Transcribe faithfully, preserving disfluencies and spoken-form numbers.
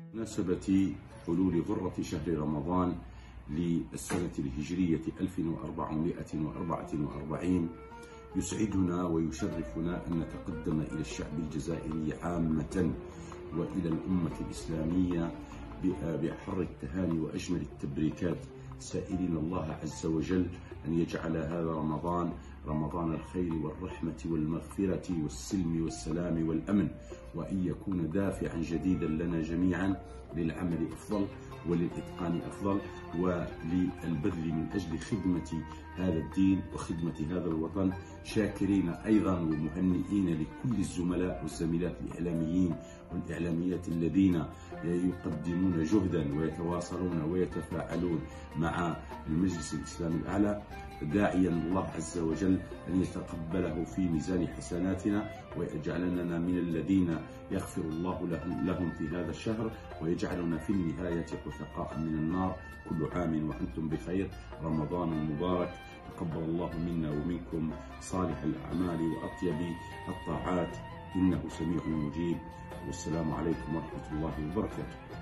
بمناسبة حلول غرة شهر رمضان للسنة الهجرية ألف وأربعمائة وأربعة وأربعين، يسعدنا ويشرفنا أن نتقدم إلى الشعب الجزائري عامة وإلى الأمة الإسلامية بأحر التهاني وأجمل التبريكات، سائلين الله عز وجل أن يجعل هذا رمضان رمضان الخير والرحمة والمغفرة والسلم والسلام والأمن، وأن يكون دافعا جديدا لنا جميعا للعمل أفضل وللإتقان أفضل وللبذل من أجل خدمة هذا الدين وخدمة هذا الوطن، شاكرين أيضا ومهنئين لكل الزملاء والزميلات الإعلاميين والإعلاميات الذين يقدمون جهدا ويتواصلون ويتفاعلون مع المجلس الإسلامي الأعلى، داعيا الله عز وجل أن يتقبله في ميزان حسناتنا ويجعلنا من الذين يغفر الله لهم في هذا الشهر ويجعلنا في النهاية عتقاء من النار. كل عام وأنتم بخير، رمضان مبارك، تقبل الله منا ومنكم صالح الأعمال وأطيب الطاعات، إنه سميع مجيب، والسلام عليكم ورحمة الله وبركاته.